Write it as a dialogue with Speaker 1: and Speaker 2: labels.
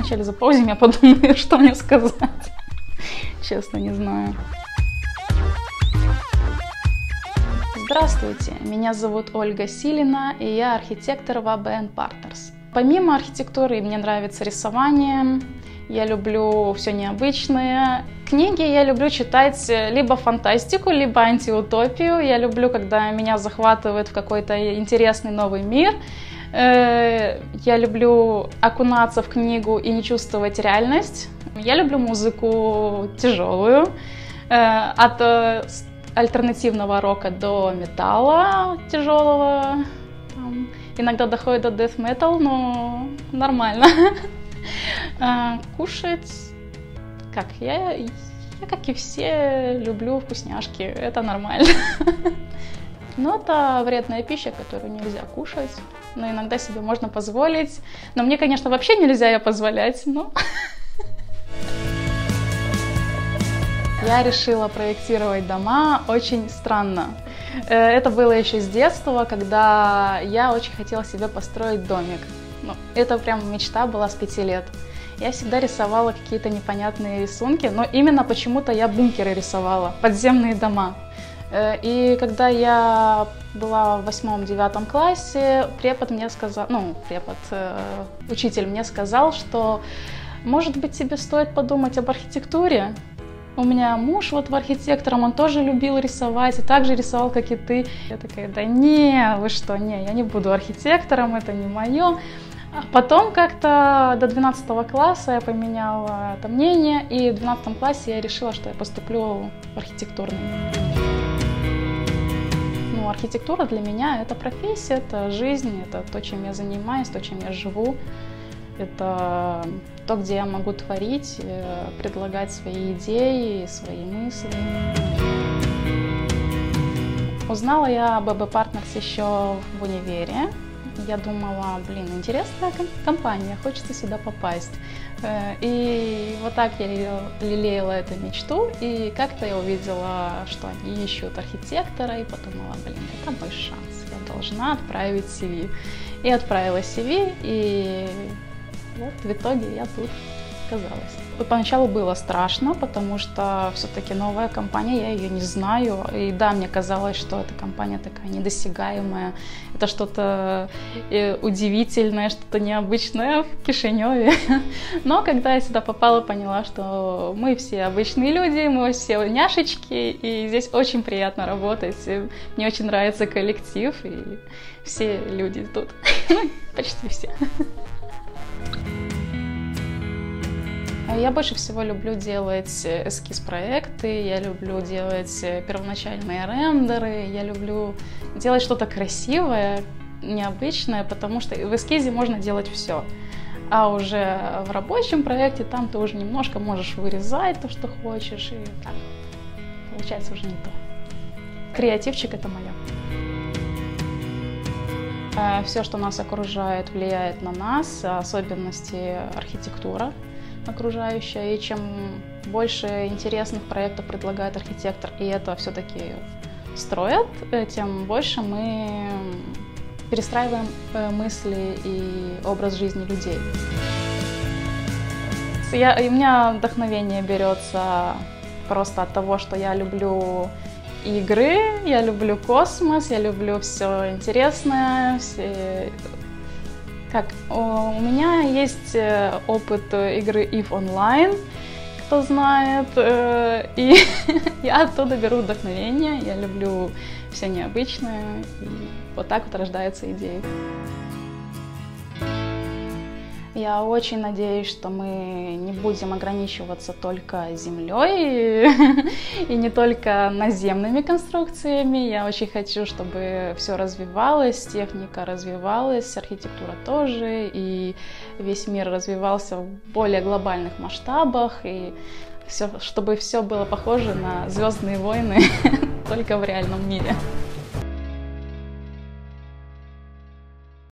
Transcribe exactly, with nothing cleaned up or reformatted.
Speaker 1: вначале запаузим, я подумаю, что мне сказать. Честно, не знаю. Здравствуйте, меня зовут Ольга Силина, и я архитектор в эй би эн Partners. Помимо архитектуры мне нравится рисование, я люблю все необычное. Книги я люблю читать либо фантастику, либо антиутопию. Я люблю, когда меня захватывает в какой-то интересный новый мир. Я люблю окунаться в книгу и не чувствовать реальность. Я люблю музыку тяжелую, от альтернативного рока до металла тяжелого. Иногда доходит до death metal, но нормально. Кушать, как я, я, как и все, люблю вкусняшки, это нормально. Но это вредная пища, которую нельзя кушать, но иногда себе можно позволить. Но мне, конечно, вообще нельзя ее позволять, но... Я решила проектировать дома очень странно. Это было еще с детства, когда я очень хотела себе построить домик. Ну, это прям мечта была с пяти лет. Я всегда рисовала какие-то непонятные рисунки, но именно почему-то я бункеры рисовала, подземные дома. И когда я была в восьмом-девятом классе, препод мне сказал, ну, препод, учитель мне сказал, что, может быть, тебе стоит подумать об архитектуре. У меня муж вот в архитектором, он тоже любил рисовать и также рисовал, как и ты. Я такая, да не, вы что, не, я не буду архитектором, это не мое. А потом как-то до двенадцатого класса я поменяла это мнение, и в двенадцатом классе я решила, что я поступлю в архитектурный. Ну, архитектура для меня это профессия, это жизнь, это то, чем я занимаюсь, то, чем я живу. Это то, где я могу творить, предлагать свои идеи, свои мысли. Узнала я об эй би Partners еще в универе. Я думала, блин, интересная компания, хочется сюда попасть. И вот так я лелеяла эту мечту, и как-то я увидела, что они ищут архитектора, и подумала, блин, это мой шанс, я должна отправить си ви. И отправила си ви, и вот в итоге я тут оказалась. Поначалу было страшно, потому что все-таки новая компания, я ее не знаю. И да, мне казалось, что эта компания такая недосягаемая, это что-то удивительное, что-то необычное в Кишиневе. Но когда я сюда попала, поняла, что мы все обычные люди, мы все няшечки, и здесь очень приятно работать. Мне очень нравится коллектив, и все люди тут, почти все. Я больше всего люблю делать эскиз-проекты, я люблю делать первоначальные рендеры, я люблю делать что-то красивое, необычное, потому что в эскизе можно делать все. А уже в рабочем проекте там ты уже немножко можешь вырезать то, что хочешь, и так получается уже не то. Креативчик — это мое. Все, что нас окружает, влияет на нас, особенности архитектура окружающая, и чем больше интересных проектов предлагает архитектор, и это все-таки строят, тем больше мы перестраиваем мысли и образ жизни людей. Я, у меня вдохновение берется просто от того, что я люблю игры, я люблю космос, я люблю все интересное, все... Как, у меня есть опыт игры ив онлайн, кто знает, и я оттуда беру вдохновение, я люблю все необычное, и вот так вот рождаются идеи. Я очень надеюсь, что мы не будем ограничиваться только землей и не только наземными конструкциями. Я очень хочу, чтобы все развивалось, техника развивалась, архитектура тоже, и весь мир развивался в более глобальных масштабах, и все, чтобы все было похоже на «Звездные войны», только в реальном мире.